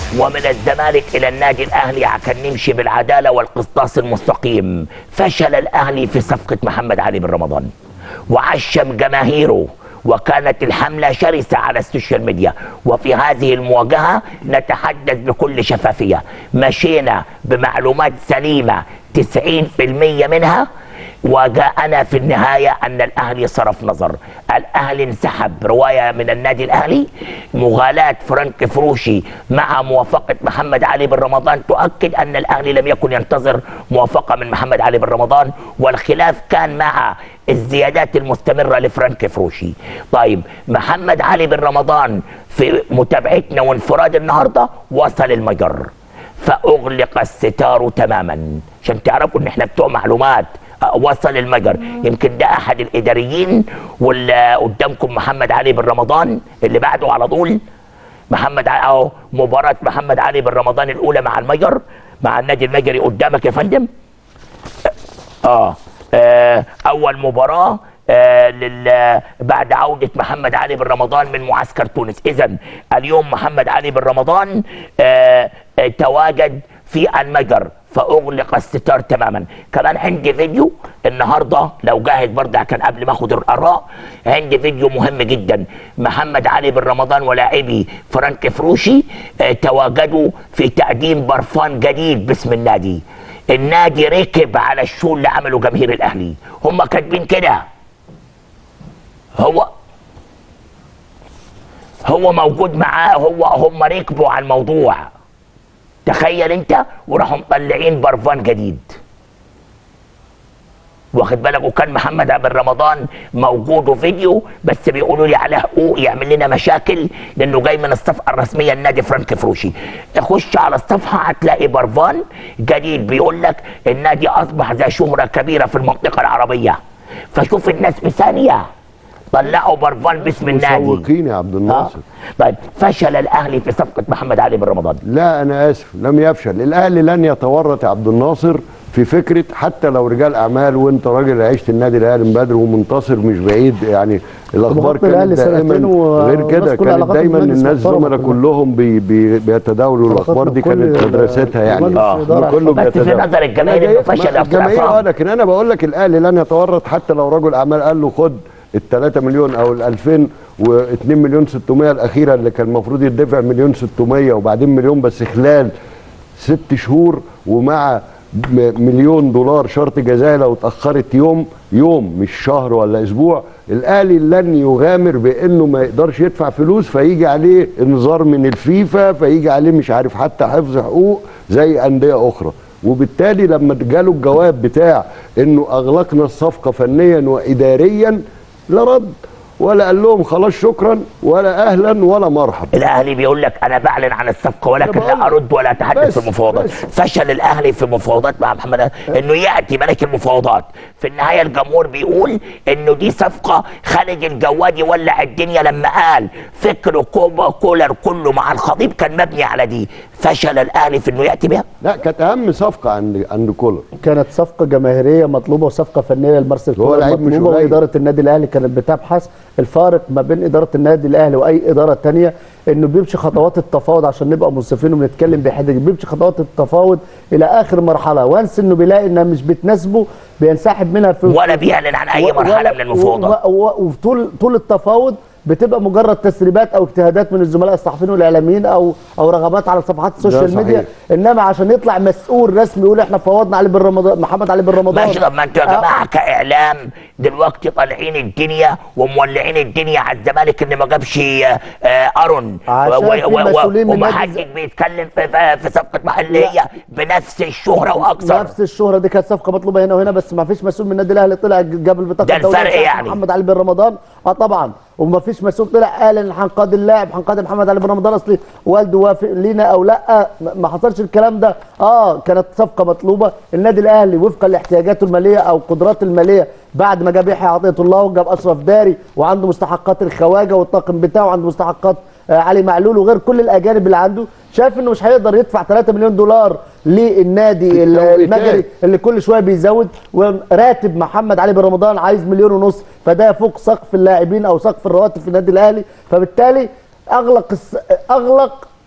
ومن الزمالك الى النادي الاهلي عشان نمشي بالعداله والقسطاس المستقيم. فشل الاهلي في صفقه محمد علي بن رمضان وعشم جماهيره، وكانت الحملة شرسة على السوشيال ميديا. وفي هذه المواجهة نتحدث بكل شفافية، مشينا بمعلومات سليمة 90% منها، وجاءنا في النهاية أن الأهلي صرف نظر. الأهلي انسحب. رواية من النادي الأهلي: مغالاة فرانك فروشي مع موافقة محمد علي بن رمضان تؤكد أن الأهلي لم يكن ينتظر موافقة من محمد علي بن رمضان، والخلاف كان مع الزيادات المستمرة لفرانك فروشي. طيب، محمد علي بن رمضان في متابعتنا وانفراد النهاردة وصل المجر، فأغلق الستار تماما. عشان تعرفوا ان احنا بتوع معلومات. وصل المجر. يمكن ده احد الاداريين، واللي قدامكم محمد علي بن رمضان اللي بعده على طول. محمد اهو مباراة محمد علي بن رمضان الاولى مع المجر، مع النادي المجري قدامك يا فندم. اول مباراة بعد عودة محمد علي بن رمضان من معسكر تونس. إذن اليوم محمد علي بن رمضان تواجد في المجر، فأغلق الستار تماما. كمان عندي فيديو النهارده لو جاهز برضه، كان قبل ما اخد الآراء، عندي فيديو مهم جدا. محمد علي بن رمضان ولاعبي فرانك فروشي تواجدوا في تقديم برفان جديد باسم النادي. النادي ركب على الشو اللي عمله جماهير الأهلي، هم كاتبين كده. هو موجود معاه، هم ركبوا على الموضوع. تخيل انت، وراحوا مطلعين برفان جديد، واخد بالك. وكان محمد بن رمضان موجود وفيديو، بس بيقولوا لي على حقوق يعمل لنا مشاكل لانه جاي من الصفحه الرسميه لنادي فرانك فروشي. خش على الصفحه هتلاقي برفان جديد بيقول لك النادي اصبح ذا شهره كبيره في المنطقه العربيه. فشوف الناس بثانيه طلعوا برفان باسم النادي. مسوقين يا عبد الناصر. طيب، فشل الاهلي في صفقه محمد علي بن رمضان؟ لا، انا اسف، لم يفشل. الاهلي لن يتورط يا عبد الناصر في فكره، حتى لو رجال اعمال، وانت راجل عشت النادي الاهلي من بدري ومنتصر مش بعيد، يعني الاخبار كانت دائما غير كده. كانت دايما الناس زملاء كلهم بيتداولوا الاخبار دي، كانت مدرستها يعني. كله بس في نظر الجماهير انه فشل. الجماهير لكن انا بقول لك الاهلي لن يتورط، حتى لو رجل اعمال قال له خد ال3 مليون او ال2000 و2 مليون 600 الاخيره اللي كان المفروض يدفع 1 600 وبعدين مليون بس خلال 6 شهور، ومع $1 مليون شرط جزائي لو اتاخرت يوم مش شهر ولا اسبوع. الاهلي لن يغامر بانه ما يقدرش يدفع فلوس فيجي عليه انذار من الفيفا، فيجي عليه مش عارف حتى حفظ حقوق زي انديه اخرى. وبالتالي لما جاله الجواب بتاع انه اغلقنا الصفقه فنيا واداريا، لا رد ولا قال لهم خلاص شكرا ولا اهلا ولا مرحبا. الاهلي بيقول لك انا بعلن عن الصفقه ولكن لا ارد ولا اتحدث في المفاوضات. فشل الاهلي في المفاوضات مع محمد انه ياتي ملك المفاوضات. في النهايه الجمهور بيقول انه دي صفقه. خالد الجوادي ولع الدنيا لما قال فكر كولر كله مع الخطيب كان مبني على دي. فشل الاهلي في انه ياتي بها؟ لا، كانت اهم صفقه عند كولر. كانت صفقه جماهيريه مطلوبه وصفقه فنيه لمارسيل كولر مطلوبه، واداره النادي الاهلي كانت بتبحث. الفارق ما بين اداره النادي الاهلي واي اداره ثانيه انه بيمشي خطوات التفاوض، عشان نبقى منصفين وبنتكلم بحده، بيمشي خطوات التفاوض الى اخر مرحله، وانس انه بيلاقي انها مش بتناسبه بينسحب منها ولا بيعلن عن اي مرحله من المفاوضات. وطول التفاوض بتبقى مجرد تسريبات او اجتهادات من الزملاء الصحفيين والاعلاميين او رغبات على صفحات السوشيال ميديا. انما عشان يطلع مسؤول رسمي يقول احنا فوضنا علي بن رمضان، محمد علي بن رمضان. ماشي. طب ما انتوا يا جماعه كاعلام دلوقتي طالعين الدنيا ومولعين الدنيا على الزمالك ان ما جابش ارون، ومحدش بيتكلم في صفقه محليه بنفس الشهره واكثر. نفس الشهره دي كانت صفقه مطلوبه هنا وهنا، بس ما فيش مسؤول من النادي الاهلي طلع جاب البطاقه ده الفرق يعني. محمد علي بن رمضان طبعا، وما فيش مسؤول طلع قال ان هنقاضي اللاعب، هنقاضي محمد علي بن رمضان اصل والده وافق لينا او لا. ما حصلش الكلام ده. كانت صفقه مطلوبه. النادي الاهلي وفقا لاحتياجاته الماليه او قدراته الماليه بعد ما جاب يحيى عطيه الله وجاب اشرف داري وعنده مستحقات الخواجه والطاقم بتاعه، عنده مستحقات علي معلول وغير كل الاجانب اللي عنده، شايف انه مش هيقدر يدفع $3 مليون للنادي المجري اللي كل شويه بيزود. وراتب محمد علي بن رمضان عايز $1.5 مليون، فده فوق سقف اللاعبين او سقف الرواتب في النادي الاهلي. فبالتالي اغلق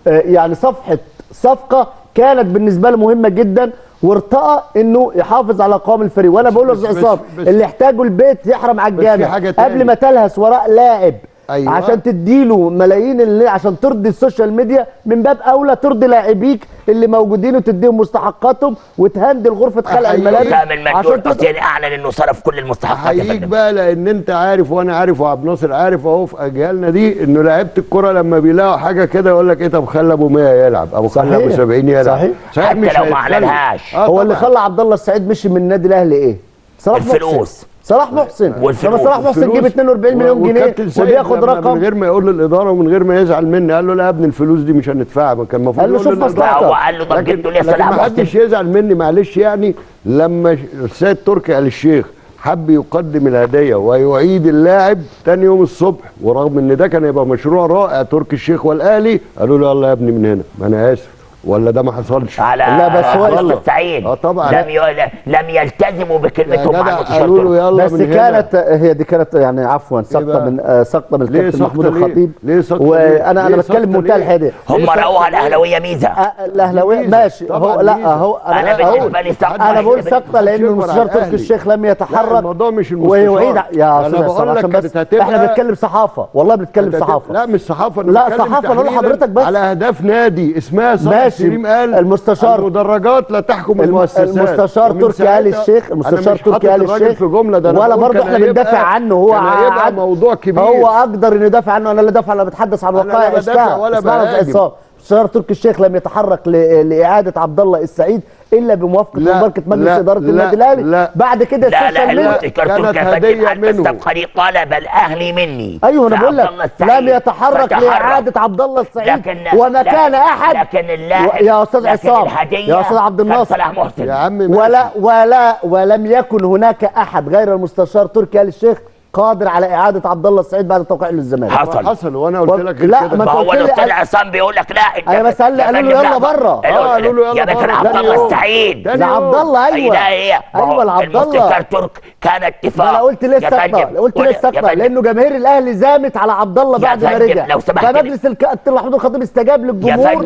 يعني صفقه كانت بالنسبه له مهمه جدا، وارتقى انه يحافظ على قوام الفريق. وانا بقول له عصام اللي يحتاجه البيت يحرم على الجامع قبل ما تلهث وراء لاعب. أيوة. عشان تديله ملايين اللي عشان ترضي السوشيال ميديا، من باب اولى ترضي لاعبيك اللي موجودين وتديهم مستحقاتهم وتهندل غرفه خلع الملابس. كامل مندول حسين اعلن انه صرف كل المستحقات. هيجي بقى، لان انت عارف وانا عارف وعبد الناصر عارف اهو في اجيالنا دي انه لعيبه الكوره لما بيلاقوا حاجه كده يقول لك ايه، طب خلي ابو 100 يلعب، ابو خلي ابو 70 يلعب. صحيح حتى لو ما اعلنهاش. هو اللي خلى عبد الله السعيد مشي من النادي الاهلي ايه؟ الفلوس. صلاح محسن لما صلاح محسن جيب 42 مليون جنيه وبياخد رقم من غير ما يقول للاداره ومن غير ما يزعل مني، قال له لا يا ابني الفلوس دي مش هندفعها. ما كان المفروض قال له شوف مصلحتك. هو قال له ضجته ليه صلاح محسن. ما حدش يزعل مني معلش. يعني لما السيد تركي آل الشيخ حب يقدم الهديه ويعيد اللاعب تاني يوم الصبح، ورغم ان ده كان يبقى مشروع رائع تركي الشيخ والاهلي، قالوا له يلا يا ابني من هنا. ما انا اسف، ولا ده ما حصلش؟ لا بس هو عبد الله السعيد طبعا لم يلتزموا بكلمتهم مع قالوا له يلا بس كانت هي دي كانت يعني عفوا سقطه من الكابتن محمود الخطيب. ليه سقطه؟ وانا بتكلم بمنتهى الحياديه. هم راوها الاهلاويه ميزه. الاهلاويه ماشي. هو لا هو انا بقول سقطه لان المستشار تركي الشيخ لم يتحرك. الموضوع مش المستشار يا استاذ عشان احنا بنتكلم صحافه، والله بنتكلم صحافه. لا مش صحافه، لا صحافه. اقول لحضرتك بس على اهداف نادي اسمها صالح سليم قال المستشار المدرجات لا تحكم المؤسسات. المستشار تركي آل الشيخ ولا برضه احنا بندافع عنه. هو هيبقى موضوع كبير، هو اقدر انه يدافع عنه. انا لا دافع، انا بتحدث عن وقائع عشتها. المستشار تركي الشيخ لم يتحرك لاعاده عبد الله السعيد الا بموافقه مباركه مجلس اداره النادي الاهلي. بعد كده كانت هديه منه. طلب الاهلي مني. ايوه انا بقول لك لم يتحرك لاعاده عبد الله السعيد وما كان احد. لكن اللاعب يا استاذ عصام يا استاذ عبد الناصر يا عم ولم يكن هناك احد غير المستشار تركي آل الشيخ قادر على اعاده عبد الله السعيد بعد توقيعه للزمالك. حصل وانا قلت لك لا كده. ما هو الاستاذ عصام بيقول لك لا انا بس قالوا له يلا بره. قالوا له يلا بره. عبد الله السعيد لعبد الله. ايوه ايوه لعبد الله. المستشار ترك كان اتفاق. انا قلت ليه السقطه لانه جماهير الاهلي زامت على عبد الله بعد ما رجع، فمجلس الكابتن محمود الخطيب استجاب للجمهور.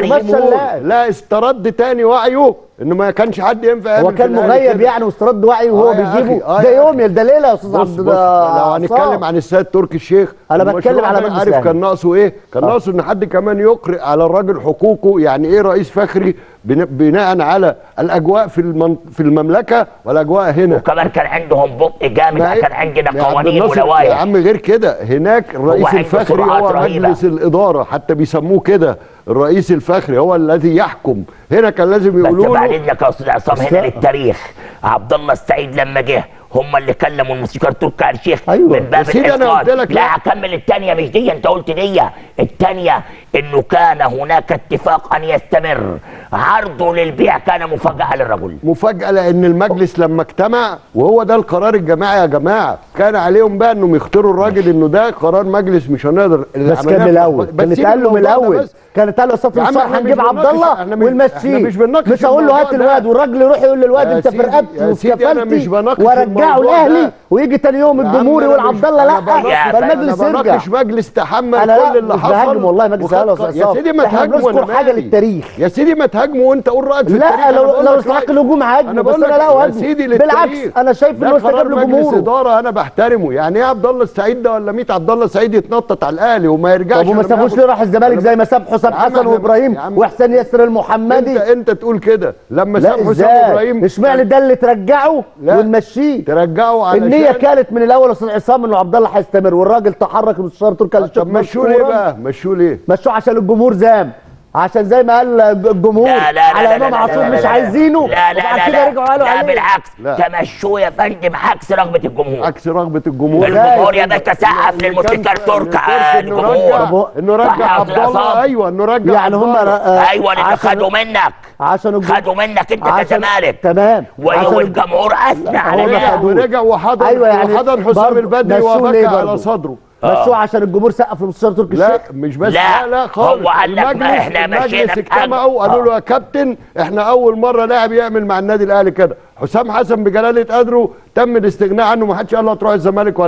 لا استرد تاني وعيه انه ما كانش حد ينفع يعمل. هو كان مغيب يعني واسترد وعيه وهو بيجيبه ده يوم ده ليله يا استاذ عبد الله. لو هنتكلم عن السيد تركي الشيخ، انا بتكلم على مجلس عارف كان ناقصه ايه؟ كان ناقصه ان حد كمان يقرئ على الراجل حقوقه. يعني ايه رئيس فخري بناء على الاجواء في المملكه والاجواء هنا. وكمان كان عندهم بطء جامد، كان عندنا قوانين ولوائح. يا عم غير كده، هناك الرئيس الفخري هو مجلس الاداره، حتى بيسموه كده الرئيس الفخري هو الذي يحكم. هنا كان لازم يقولوا له. بس بعدين لك يا استاذ عصام هنا للتاريخ، عبد الله السعيد لما جه هم اللي كلموا المستشار تركي آل الشيخ. أيوة. من باب الاسقاط. لا هكمل الثانيه مش دي، انت قلت دي. الثانيه انه كان هناك اتفاق ان يستمر عرضه للبيع، كان مفاجاه للرجل. مفاجاه لان المجلس لما اجتمع، وهو ده القرار الجماعي يا جماعه، كان عليهم بقى انهم يختاروا الراجل انه ده قرار مجلس مش هنقدر. بس كان من الاول، كانت قال له من الاول، كانت قال له استاذ مصطفى هنجيب عبد الله ونمشيه. مش هقول له هات الواد والراجل يروح يقول للواد انت في رقبتي وفي كفالتي ورجعه الاهلي ويجي تاني يوم الجمهور يقول عبد الله لا، فالمجلس يرجع. مش مجلس تحمل كل اللي حصل. بهاجم والله مجلس يا سيدي ما تهاجموا حاجه للتاريخ. يا سيدي ما تهاجموا وانت قول رايك في التاريخ. لا لو استحق الهجوم هاجم، بس انا لا اهاجم بالعكس. انا شايف انه استجاب لجمهوره. مجلس اداره انا بحترمه. يعني ايه عبد الله السعيد ده ولا 100 عبد الله السعيد يتنطط على الاهلي وما يرجعش؟ طب وما سابوش ليه راح الزمالك زي ما ساب حسام حسن وابراهيم وحسين ياسر المحمدي؟ انت تقول كده لما ساب حسام ابراهيم. اشمعنى ده اللي ترجعه ونمشيه؟ ترجعه علشان النية كانت من الاول يا استاذ عصام انه عبد الله هيستمر، والراجل تحرك المستشار تركي آل الشيخ. طب مشوه ليه بقى؟ مشوه ليه؟ مشوه عشان الجمهور زام، عشان زي ما قال الجمهور على امام عاشور مش عايزينه. وبعد كده رجعوا قالوا عليه. لا بالعكس، تمشوه يا فندم عكس رغبه الجمهور. عكس رغبه الجمهور. الجمهور يا باشا سقف للمستشار تركي الجمهور انه رجع عبد الله. ايوه انه رجع يعني هم ايوه اللي خدوا منك عشان خدوا منك انت كزمالك. تمام. والجمهور اثنى على ورجع وحضن. أيوة يعني وحضن حسام البدري وبكى على صدره. مشوه عشان الجمهور سقف للمستشار تركي الشيخ. لا مش بس لا خالص. هو قال لك احنا مشينا اجتمعوا قالوا له يا كابتن احنا اول مره لاعب يعمل مع النادي الاهلي كده. حسام حسن بجلاله قدره تم الاستغناء عنه، ما حدش قال له هتروح الزمالك ولا لا.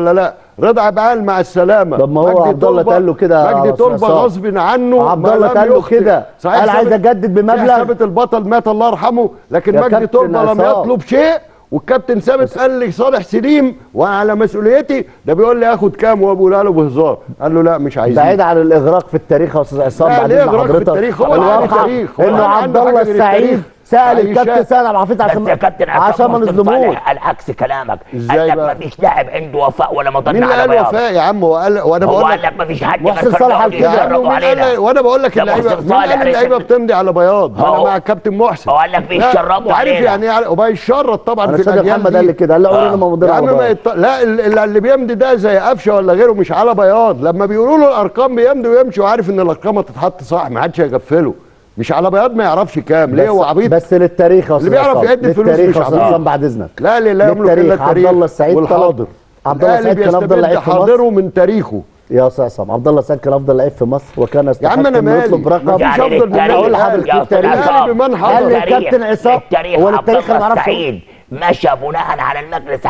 رضا عبال مع السلامه. طب ما هو مجدي عبد الله طلبة- قال له كده يا مجدي أستاذ طلبة عصام. غصب عنه عبد ما الله لم قال له يخطئ. كده، صحيح قال عايز ثابت- اجدد بمبلغ. ثابت البطل مات الله يرحمه، لكن يا مجدي كابتن طلبة لم عصام. يطلب شيء، والكابتن ثابت قال لي صالح سليم وعلى مسؤوليتي، ده بيقول لي اخد كام، وهو بيقولها له بهزار، قال له لا مش عايزين. بعيد عن الاغراق في التاريخ يا استاذ عصام، لا، بعد ليه إذن إغراق في حضرتك. التاريخ؟ هو اللي عنده الواقع تاريخ، هو انه اللي عبد عنده الله حاجة غير السعيد التاريخ. سال عايشة. الكابتن سيد عبد الحفيظ بس يا كابتن عشان ما محسن نظلموش. صالح قال عكس كلامك، إزاي قال لك بقى؟ ما فيش لاعب عنده وفاء ولا مضى مين اللي على قال بياض. وفاء يا عم؟ وانا هو بقول قال لك لك ما فيش حد محسن كان صالح يقعد قال كده. يجرب علينا. وانا بقول لك ده اللعيبه، محسن مين صالح قال اللعيبه عليك. بتمضي على بياض؟ انا هو- مع الكابتن محسن. هو قال لك بيشربوا عارف علينا. يعني ايه، وبيشرط طبعا انا في استاذ الاجيال محمد قال لي دي. كده، قال لي عمرنا ما يا مضينا عم على ما بعض. لا اللي بيمضي ده زي قفشه ولا غيره، مش على بياض. لما بيقولوا له الارقام بيمضي ويمشي، وعارف ان الارقام هتتحط صح، ما حدش هيغفله. مش على بياض ما يعرفش كام، ليه هو عبيط؟ بس للتاريخ يا استاذ اللي بيعرف عصام. يعد الفلوس للتاريخ مش يا استاذ عبيط. عصام بعد اذنك. لا لا يملك الا للتاريخ التاريخ عبد الله السعيد والحاضر. عبد الله السعيد كان افضل لعيب في مصر. حاضره من تاريخه. يا استاذ عصام، عبد الله السعيد كان افضل لعيب في مصر، وكان يا يستحق عم انا انه مالي، يطلب رقم. مفيش يعني افضل من للتاريخ. أقول لحضرتك يا التاريخ. أستاذ عصام، بمن حضر. قال لي الكابتن عصام التاريخ هو عبد التاريخ اللي ما الله يعرفش. السعيد مشى بناء على المجلس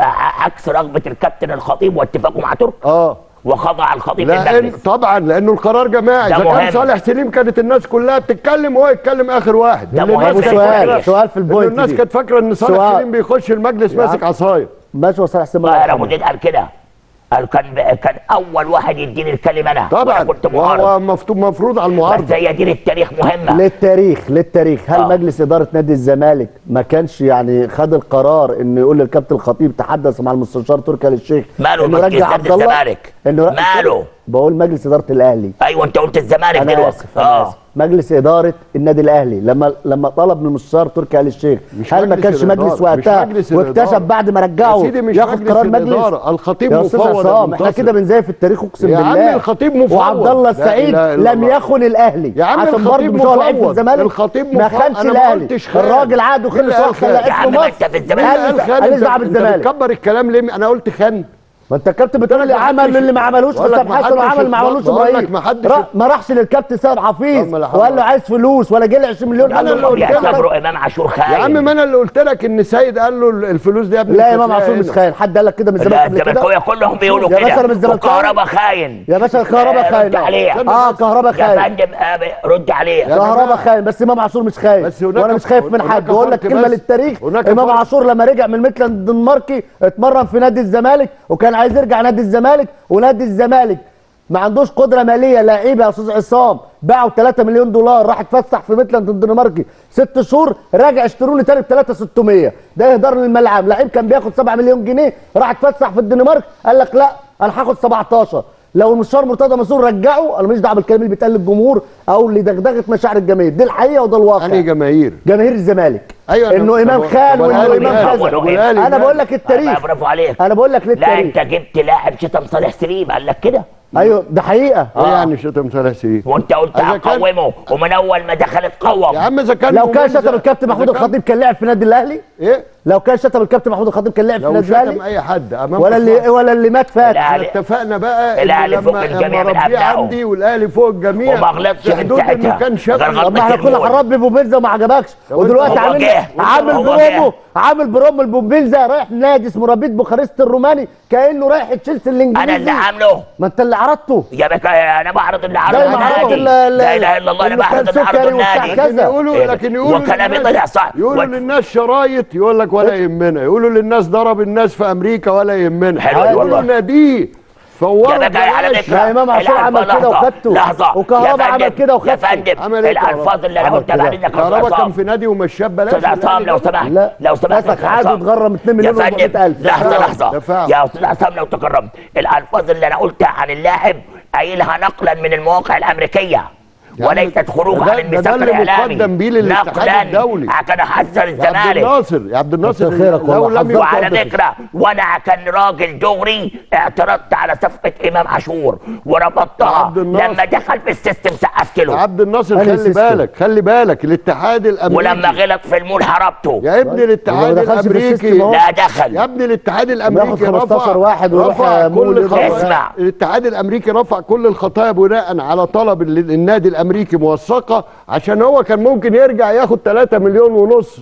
عكس رغبه الكابتن الخطيب واتفاقه مع ترك، وخضع الخطيب للمجلس. طبعا لانه القرار جماعي. ده اذا كان مهم. صالح سليم كانت الناس كلها بتتكلم وهو يتكلم اخر واحد. ده اللي مهم. الناس كانت سؤال فاكرة- سؤال في إنه البوينت الناس دي. كانت فاكره ان صالح سؤال. سليم بيخش المجلس يا ماسك عم. عصايه. ماشي وصالح سليم الله القاهره يرحمه. مدير قال كده، قال كان اول واحد يديني الكلمه انا، طبعا وأنا كنت وهو معارض. مفروض على بس المعارضه. هي دي للتاريخ مهمه. للتاريخ هل مجلس اداره نادي الزمالك ما كانش يعني خد القرار انه يقول للكابتن الخطيب تحدث مع المستشار تركي آل الشيخ ماله انه مجلس يرجع نادي عبد الله؟ الزمالك؟ ماله؟ بقول مجلس اداره الاهلي. ايوه انت قلت الزمالك انا دلوقتي. اسف انا اسف مجلس اداره النادي الاهلي لما طلب من المستشار تركي آل الشيخ، مش هل ما مجلس كانش الإدارة، مجلس مش وقتها مجلس واكتشف الإدارة. بعد ما يا رجعه سيدي مش ياخد مجلس قرار مجلس؟ الإدارة، الخطيب يا استاذ مفوض عصام احنا منتصر. كده بنزيف التاريخ اقسم يا بالله. عم الخطيب مفوض. وعبد الله لا السعيد إله إلا لم الله. يخن الاهلي يا عم عشان الخطيب برضه مش هو لعيب في مفوض. الزمالك. الخطيب ما مفوض. خانش أنا ما الاهلي، قلتش خان. الراجل عقده مين اللي خلص قال واخد خان؟ لعيب يا في عم ما مصر. انت في الزمالك. مين اللي قال خان؟ ماليش دعوه انت بالزمالك. بتكبر الكلام ليه؟ انا قلت خان. ما انت الكابتن بتقول اللي عمل اللي ما عملوش بقول لك حسام ما حسن حدش وعمل ما عملوش بقول لك ابراهيم. ما حدش ما راحش للكابتن سيد حفيظ طب ما لا حول وقال له ولا عايز فلوس ولا جه لي 20 مليون أنا قال اللي له قلت لك. بيعتبروا امام عاشور خاين. يا عم ما انا اللي قلت لك ان سيد قال له الفلوس دي يا ابني لا مش يا امام هتلاقيها عاشور مش هنا. خاين، حد قال لك كده من لا الزمالك قبل الزملكاويه كده؟ كلهم بيقولوا يا كده. باشا انا من الزملكاويه. وكهربا خاين. يا باشا كهربا خاين. رد عليه. كهربا يا خاين. فندم رد عليه. كهربا خاين بس امام عاشور مش خاين. بس هناك وانا مش خايف من هناك حد. بقول لك فرق كلمه بس. للتاريخ، هناك امام فرق. عاشور لما رجع من ميتلاند الدنماركي اتمرن في نادي الزمالك وكان عايز يرجع نادي الزمالك، ونادي الزمالك ما عندوش قدره ماليه. لعيبه يا استاذ عصام باعوا 3 مليون دولار، راح اتفسح في ميتلاند الدنماركي 6 شهور، راجع اشتروني تاني ب 3,600. ده اهدار للملعب. لعيب كان بياخد 7 مليون جنيه راح اتفسح في الدنمارك قال لك لا انا هاخد 17. لو المستشار مرتضى منصور رجعه، انا ماليش دعوه بالكلام اللي بيتقال للجمهور او اللي دغدغه مشاعر الجماهير، دي الحقيقه وده الواقع. يعني جماهير الزمالك ايوه انه امام خان وانه امام كذا. انا بقول لك التاريخ. برافو عليك. انا بقول لك لا للتاريخ. انت جبت لاعب شتم صالح سليم قال لك كده. ايوه ده حقيقه. ايه يعني شتم صالح سليم؟ وانت قلت إذا كان- هقومه ومن اول ما دخل اتقوم. يا عم اذا كان لو كان مميز- شتم الكابتن محمود إذا كان- الخطيب كان لعب في النادي الاهلي. ايه؟ لو كان شتم الكابتن محمود الخطيب كان لعب في لو النادي شتم الاهلي اي حد امام ولا اللي مات فات. الأهلي- اتفقنا بقى الأهلي فوق الجميع من ربيه أبنائه. عندي والاهلي فوق الجميع وما غلطش في من حدود انه ساعتها. كان شتم. غير طب ما احنا كنا المول. هنربي بومبيلزا وما عجبكش، لو ودلوقتي أنت- هو عامل جه. عامل هو برومو جه. عامل برومو البومبيلزا رايح نادي اسمه رابيد بوخارست الروماني كانه رايح تشيلسي الانجليزي. انا اللي عامله. ما انت اللي عرضته. يا بكا انا بعرض اللي عرضه زي ما عرضت النادي. لا اله الا الله انا اللي كان بعرض اللي عرضه سكري وبتاع النادي. كذا. لكن يقولوا وكلامي للناس- طلع صح. يقولوا للناس شرايط يقول لك ولا يهمنا، يقولوا للناس ضرب الناس في امريكا ولا يهمنا، حلو يقولوا والله. ناديه فوروا يا بكا على بلاش. فكره لا، إمام عاشور عمل كده لحظة، وخدته. لحظه وكهربا يا عمل فندم، كده وخدته. يا فندم عمل إيه الالفاظ اللي انا عمل قلتها كده. بعدين يا كهربا كان عصام. في نادي ومشاه ببلاش. استاذ عصام لو سمحت لا لو سمحت فسخ يا عقد عصام. اتغرم 2 مليون يا فندم، و400,000. لحظه دفعه. يا استاذ عصام لو تكرمت الالفاظ اللي انا قلتها عن اللاعب قايلها نقلا من المواقع الامريكيه وليست خروج عن الميثاق اللي الاعلامي. مقدم بيه للاتحاد الدولي. عشان احذر يا عبد الزمالك. الناصر يا عبد الناصر كتر خيرك لو والله، لم حذرت وعلى حضرتك. فكره وانا كان راجل دغري اعترضت على صفقه امام عاشور وربطتها عبد الناصر. لما دخل في السيستم سقفت يا له عبد الناصر أنا خلي السيستم. بالك خلي بالك الاتحاد الامريكي ولما غلط في المول حربته. يا ابني الاتحاد ما دخلش في الامريكي السيستم أهو. لا دخل. يا ابني الاتحاد الامريكي بياخد 15 واحد ويروح رفع مول كل يضرب. اسمع. الاتحاد الامريكي رفع كل الخطايا بناء على طلب النادي الامريكي موثقه، عشان هو كان ممكن يرجع ياخد 3 مليون ونص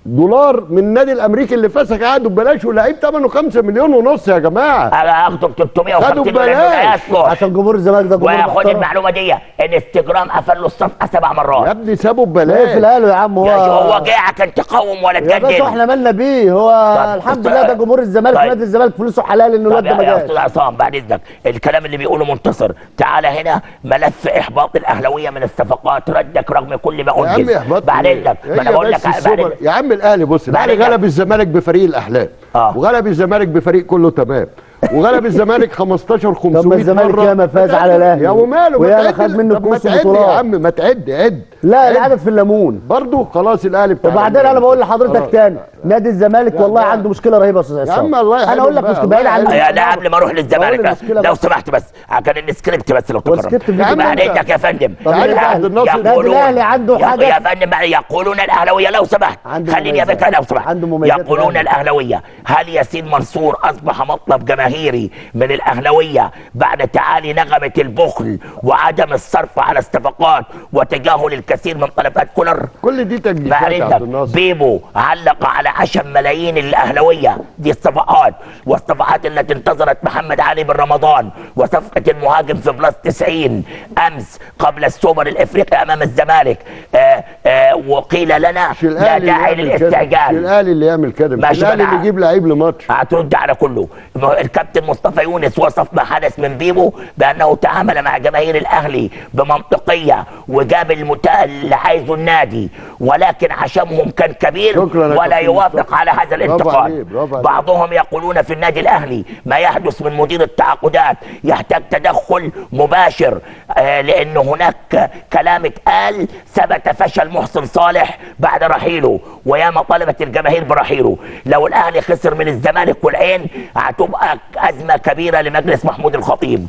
دولار من النادي الامريكي اللي فسخ عقده ببلاش، ولاعيب ثمنه 5 مليون ونص يا جماعه. انا اخده ب 350 خدوا ببلاش عشان جمهور الزمالك ده جمهور وخد محترم. المعلومه دي، انستجرام قفل له الصفحه 7 مرات يا ابني سابوا ايه ببلاش. في القاله يا عم؟ هو جاي عشان تقاوم ولا يا باشا تجدد؟ احنا مالنا بيه؟ هو الحمد لله ده جمهور الزمالك، طيب. نادي الزمالك فلوسه حلال انه الواد ده ما يا جاش. استاذ عصام بعد اذنك، الكلام اللي بيقوله منتصر، تعالى هنا ملف احباط الاهلاويه من الصفقات ردك رغم كل ما يا عم انجز. احباط بعد اذنك ما انا بقول لك يا عم الاهلي بص، الاهلي بعد غلب الزمالك بفريق الاحلام، وغلب الزمالك بفريق كله تمام، وغلب الزمالك 15-500 طب ما الزمالك مره. ياما فاز على الاهلي يا وماله، وياما خد منه كؤوس يا بطولات. عم ما تعد عد. لا العدد في الليمون برضه خلاص الاهلي بتاع. وبعدين انا بقول لحضرتك خلاص. تاني، نادي الزمالك والله عنده مشكله رهيبه يا استاذ عصام. يا عم الله يحلم انا اقول لك بقى، مش بعيد الله عن يحلم. لا قبل ما اروح للزمالك المشكلة لو بس. سمحت بس كان السكريبت بس لو تكرم. والسكريبت يا عم بعد انت. اذنك يا فندم. طب تعالى الأهلي- عبد الناصر. النادي الاهلي عنده حاجه. يا فندم يقولون الاهلاويه لو سمحت عنده خليني يا مميزات. باشا لو سمحت عنده مميزات يقولون الأهلي. الاهلاويه هل ياسين منصور اصبح مطلب جماهيري من الاهلاويه بعد تعالي نغمه البخل وعدم الصرف على الصفقات وتجاهل الكثير من طلبات كولر؟ كل دي تجديدات يا عبد الناصر. بيبو علق على عشم ملايين الاهلاويه، دي الصفقات والصفقات التي انتظرت محمد علي بن رمضان وصفقه المهاجم في بلس 90 امس قبل السوبر الافريقي امام الزمالك. وقيل لنا مش لا الاهلي داعي اللي يعمل كده. مش للاستعجال. الاهلي اللي يعمل كده، مش ماشي الاهلي بقى. اللي يجيب لعيب لماتش. هترد على كله. الكابتن مصطفى يونس وصف ما حدث من بيبو بانه تعامل مع جماهير الاهلي بمنطقيه وجاب اللي عايزه النادي، ولكن عشمهم كان كبير شكراً يا ولا كابتن يوافق مصطفى. على هذا الانتقاد. برافو عليك. بعضهم يقولون في النادي الاهلي ما يحدث من مدير التعاقدات يحتاج تدخل مباشر، لان هناك كلام اتقال ثبت فشل محسن صالح بعد رحيله وياما طلبت الجماهير برحيله. لو الاهلي خسر من الزمالك والعين هتبقى ازمه كبيره لمجلس محمود الخطيب.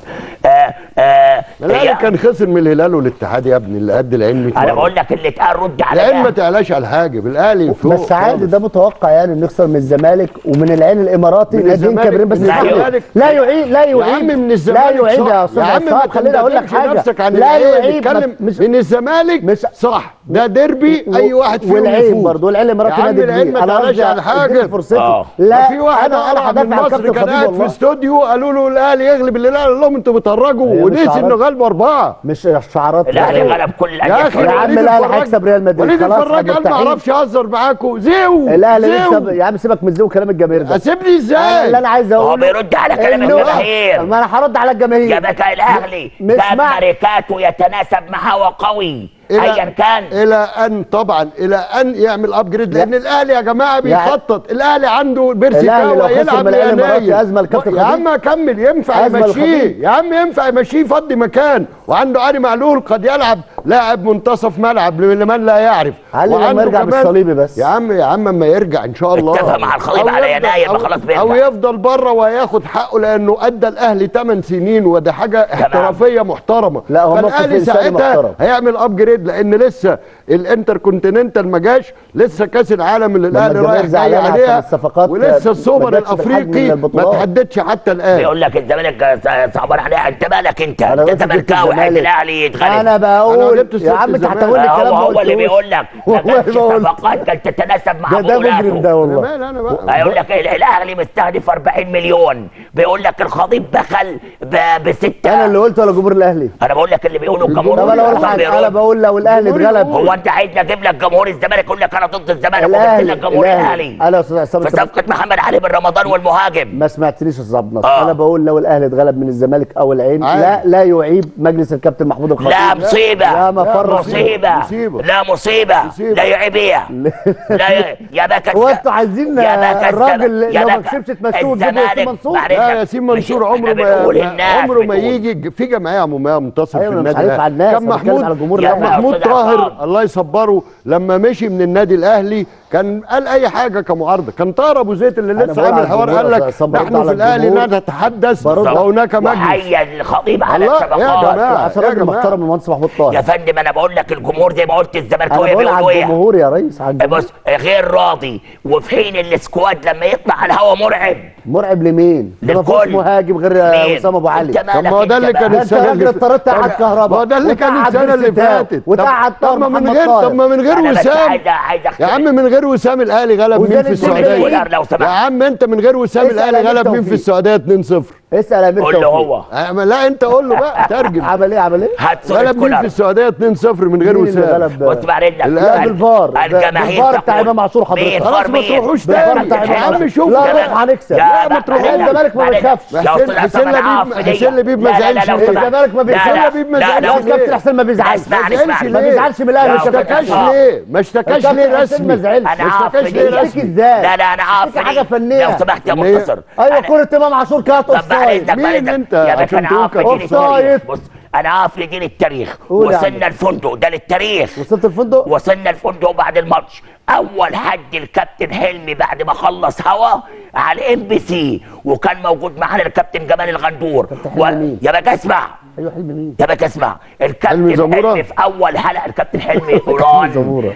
الاهلي كان خسر من الهلال والاتحاد يا ابني اللي قد العين 100 انا مرة. بقول لك اللي اتقال رد على العين ما ده. تعلاش على الحاجب، الاهلي فوق بس عادي خالص. ده متوقع يعني نخسر من الزمالك ومن العين الاماراتي من ناديين الزمالك- كبيرين بس من اسمح لي. الزمالك. لا يعيب لا يا يعيب عم من لا الزمالك يعيب صح. يا استاذ يا عم ما عصام خليني اقول لك تندمش حاجه نفسك عن لا العين، يعيب اتكلم مش من الزمالك مش صح، ده ديربي اي واحد فيهم والعين يفوز. برضه والعين الاماراتي يا عم نادي العين كبير. ما انا تعلاش قصدي على الحاجب. اديني فرصتي. لا في لا واحد انا من هدافع عن مصر كابتن كان خطيب قاعد في والله. استوديو قالوا له الاهلي يغلب الهلال، قال لهم انتوا بتهرجوا هي مش ونسي شعارات. انه غلبوا 4. مش شعارات الاهلي غلب كل يا الانديه. اخي يا عم وليد الاهلي الفراج- هيكسب ريال مدريد وليد خلاص الفراج قال ما مرتاحين. اعرفش اهزر معاكم زيو الاهلي زيو. لسه يا عم سيبك من زو كلام الجماهير ده. اسيبني ازاي؟ اللي انا عايز هو اقوله بيرد على كلام إنه- الجماهير. ما انا هرد على الجماهير يا باشا الاهلي مش كان مع- ماركاته يتناسب معاه وقوي ايا كان. الى ان طبعا الى ان يعمل ابجريد، لان الاهلي يا جماعه بيخطط. الاهلي عنده بيرسي الأهلي لو كاوا خسر يلعب من العين الإماراتي ليناير. أزمة الكابتن يا خطيب. عم كمل، ينفع أزمة يمشيه الخطيب. يا عم، ينفع يمشيه يفضي مكان، وعنده علي معلول قد يلعب لاعب منتصف ملعب لمن لا يعرف. علي لما وعنده يرجع كمان- بالصليبي بس. يا عم اما يرجع ان شاء الله اتفق مع الخطيب أو على يفضل- يناير، ما أو- خلاص بيرجع. او يفضل بره وياخد حقه لانه ادى الاهلي 8 سنين، وده حاجه احترافيه محترمه. لا، هو موقف فالاهلي إنساني ساعتها محترم. هيعمل ابجريد، لان لسه الانتر كونتيننتال ما جاش، لسه كاس العالم اللي لما الاهلي الجماهير رايح جاي زعلانة عشان عليها، الصفقات ولسه ما السوبر جاتش بالحجم من الافريقي ما البطولات. تحددش حتى الان. بيقول لك الزمالك صعبان عليه. انت مالك انت؟ أنا انت قلت جبت زملكاوي عايز الزمالك. الاهلي يتغلب. انا أنا بقول جبت يا سيرة عم انت الزمالك. هتقول لي كلام ما هو اللي قلتوش. بيقول لك ما والله كانش بقول. صفقات كانت تتناسب مع ده مجرم مقولاته. ده انا والله. مال انا بقى هيقول لك الاهلي مستهدف 40 مليون. بيقول لك الخطيب دخل بستة. انا اللي قلت ولا جمهور الاهلي؟ انا بقول لك اللي بيقوله الجمهور. طب انا اقول حاجه، انا بقول لو الاهلي الجمهور اتغلب هو انت عايزني اجيب لك جمهور الزمالك يقول لك انا ضد الزمالك وجبت الاهلي لك جمهور الاهلي انا يا استاذ عصام في أنت صفقه محمد علي بن رمضان والمهاجم. ما سمعتنيش يا استاذ عبد الناصر. آه. انا بقول لو الاهلي اتغلب من الزمالك او العين عادي. لا يعيب مجلس الكابتن محمود الخطيب. لا مصيبه. لا مفر مصيبه. مصيبة. لا مصيبه. لا يعيبيه. لا يا باكا. هو انتوا عايزين يا باكا الراجل يا لو ما باكا كسبش تمشوه وتجيبوا ياسين الزمالك منصور؟ بعد لا إذنك. ياسين منصور مش- عمره إحنا بنقول ما الناس عمره ما بتقول. يجي في جمعيه عموميه منتصر أيوة، في أنا مش النادي هنقطع الاهلي. الناس، كان أنا بتكلم محمود على جمهور كان الأهلي. محمود أستاذ طاهر عصام. الله يصبره لما مشي من النادي الاهلي كان قال اي حاجه كمعارضه. كان طاهر ابو زيد اللي أنا لسه بقول عامل على حوار الجمهور قال يا لك أستاذ عصام، برد نحن على في الاهلي الجمهور. لا نتحدث برد. وهناك مجلس. وحيا الخطيب على الله، يا الصفقات. جماعة. عشان يا راجل جماعة. محترم المهندس محمود يا طاهر. فندم انا بقول لك الجمهور زي ما قلت انا الزملكاويه بقول بيقولوا على ايه؟ الجمهور يا ريس، على الجمهور. بص غير راضي، وفي حين السكواد لما يطلع على الهوا مرعب. مرعب لمين؟ ده ما فيش للكل. مهاجم غير مين؟ وسام ابو علي. انت طب مالك ما هو ده انت اللي بقى؟ كان ده انت السنه راجل اضطريت تقعد كهرباء. ما هو ده اللي كان وتقعد السنه اللي بيرسي تاو، فاتت. وتقعد طب ما من محمد غير طاهر. طب ما من غير أنا بس وسام عايز يا عم، من غير وسام الاهلي غلب مين وزين في الدين السعوديه؟ بالعيد. لو سمحت. يا عم انت من غير وسام اسأل الاهلي أمير غلب مين في توفيق. السعوديه 2-0. اسال امير قول له توفيق. هو لا انت قول له بقى ترجم. عمل ايه عمل ايه؟ هات صورة غلب مين في كولر. السعوديه 2-0 من غير مين اللي وسام؟ غلب؟ بص بعد اذنك لا، بالفار. الجماهير بالفار بتاع تقول امام عاشور حضرتك. مين؟ خلاص فار ما مين؟ تروحوش بالفار تاني بتاع يا امام عم. عاشور. شوف لا كمان. لا هنكسب. يا لا ما تروحوش. الزمالك ما بيخافش. حسين لبيب ما زعلش ليه؟ الزمالك ما بيزعلش. حسين لبيب ما زعلش ليه؟ الكابتن حسين ما بيزعلش. اسمعني ما اسمعني ما بيزعلش من الاهلي. لا، ما اشتكاش آه. ليه؟ ما اشتكاش الكابتن ليه حسين ما رسمي؟ زعلش. انا ما عارف اشتكاش ليه ليه. اشتكي رسمي؟ ازاي؟ لا انا عارف اشتكي حاجه ليه. فنيه. لو سمحت يا إن هي- منتصر ايوه أنا- كرة امام عاشور كانت اوف طب سايد. مين انت يا عشان باشا انا عارف تقول لدين أوفسايد؟ التاريخ. بص انا عارف لدين التاريخ. قول يا وصلنا عم. الفندق ده للتاريخ. وصلت الفندق؟ وصلنا الفندق بعد الماتش. اول حد الكابتن حلمي بعد ما خلص هوا على الMBC، وكان موجود معانا الكابتن جمال الغندور. كابتن حلمي مين؟ يا باك اسمع. ايوه حلمي مين؟ يا باك اسمع. حلمي الكابتن زمورة؟ حلمي في اول حلقه الكابتن حلمي زمورة. قران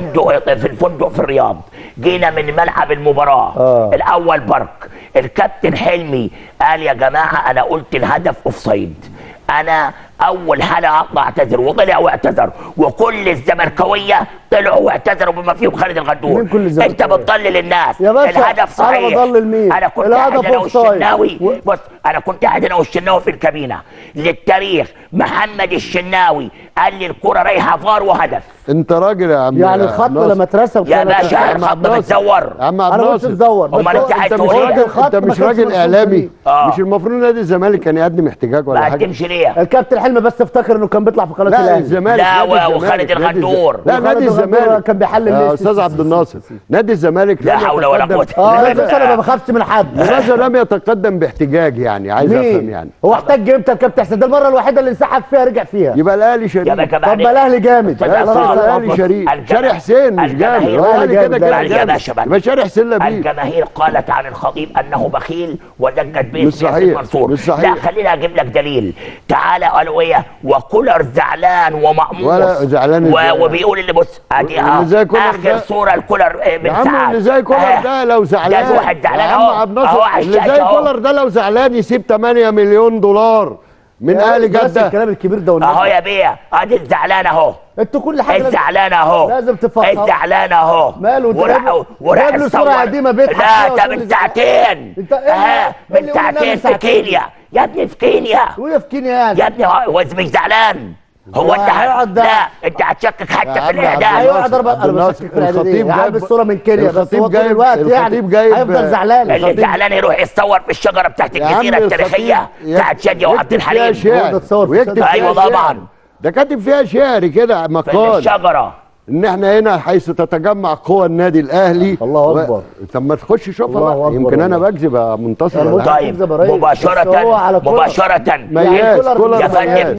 في الفندق في الرياض. جينا من ملعب المباراه الاول برك. الكابتن حلمي قال يا جماعه انا قلت الهدف اوفسايد. انا اول حلقه اطلع اعتذر، وطلع واعتذر، وكل الزملكاويه طلعوا واعتذروا بما فيهم خالد الغندور. مين كل الزملكاوية؟ انت بتضلل الناس. يا باشا الهدف صحيح. انا بضلل مين؟ انا كنت الهدف قاعد انا أوفسايد. والشناوي. بص انا كنت قاعد انا والشناوي في الكابينه. للتاريخ محمد الشناوي قال لي الكره رايحه فار وهدف. انت راجل يا عم. يعني الخط ناصر. لما اترسم يا كانت- باشا الخط متزور. يا عم عبد انا ما قلتش الناصر، تزور. بس أمال هو- أنت عايز انت مش تقول إيه؟ راجل، الخط انت ما مش كانش راجل مرسوم اعلامي. فيه. مش المفروض نادي الزمالك كان يقدم احتجاج ولا ما حاجه؟ قدمش ليه؟ الكابتن حلمي بس افتكر انه كان بيطلع في قناه لا الاهلي. الزمالك لا، نادي الزمالك، وخالد نادي الغندور. لا وخالد نادي الغندور الزمالك كان بيحلل يا ليه؟ استاذ عبد الناصر. نادي الزمالك لا لم حول ولا يتقدم- قوة. لا بس انا ما بخافش من حد. لماذا لم يتقدم باحتجاج؟ يعني عايز افهم مين؟ يعني. هو احتاج امتى الكابتن حسين؟ ده المره الوحيده اللي انسحب فيها رجع فيها. يبقى الاهلي شريك. يا باشا طب ما بعدين الاهلي جامد. يا لا الله لا يرضى الاهلي عليك. شريك. الجماهير- شاري حسين مش جامد. الجماهير- هو الاهلي كده كده جامد. يا جامد. باشا بقى. يبقى شاري حسين لبيب. الجماهير قالت عن الخطيب انه بخيل ودجت مش باسم صحيح، ياسين منصور. مش صحيح. لا خليني اجيب لك دليل. تعالى قالوا ايه وكولر زعلان ومقموص ولا زعلان ازاي؟ وبيقول اللي بص ادي اللي زي كولر اخر ده- صوره الكولر من يا عم ساعات. اللي زي كولر ده لو زعلان، ده واحد زعلان يا عم اهو. عبد اهو الناصر على اللي الشاشة زي اهو. كولر ده لو زعلان يسيب 8 مليون دولار من اهل بس جده. الكلام الكبير ده والناس. اهو يا بيه ادي الزعلان اهو. انتوا كل حاجه لازم- الزعلان اهو. لازم تفكر. الزعلان اهو. ماله انت وراح جايب له صورة يتصور. قديمة بيضحك فيها لا ده وتقول لي من زعلان. ساعتين. انت ايه اه اللي من قلنا ساعتين من في ساعتين؟ كينيا يا ابني في كينيا. ويا في كينيا يعني. يا ابني هو مش زعلان. هو انت هيقعد ده. لا انت هتشكك يا حتى في عم عبد الاعدام. ايوه الناصر، انا عبد الناصر، بشكك في الاعداديه. الخطيب يا عم جايب- الصوره من كينيا بس الخطيب هو طول جايب- الوقت يعني الخطيب جايب- هيفضل زعلان. اللي زعلان يروح يتصور في الشجره بتاعت يا عم الجزيره التاريخيه الخطيب بتاعت شاديه وعبد يكتب فيها الحليم. شعر هو ده تصور في ويكتب الشجرة. فيها أيوة شعر. طبعا. ده كاتب فيها شعر كده في مقال الشجره. ان احنا هنا حيث تتجمع قوى النادي الاهلي. الله أكبر. طب ما تخش شوفها الله بقى. أكبر يمكن انا والله. بكذب يا منتصر أنا ولا ممكن حاجة. طيب أكذب يا ريس. بس هو مباشره على كولر. مباشره مياس كولر كولر يا مياس. فندم